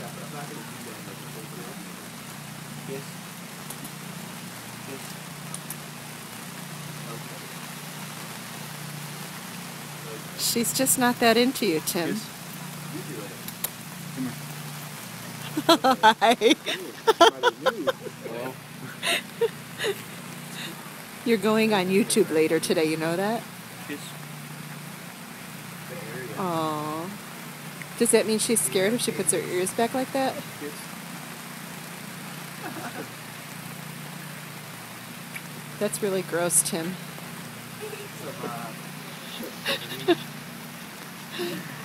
but I'm not going to do that much. Kiss. Kiss. Okay. She's just not that into you, Tim. Kiss. You do it. Hi. Well, You're going on YouTube later today, you know that? kiss. The area. Aww. Does that mean she's scared if she puts her ears back like that? Kiss. That's really gross, Tim. Some,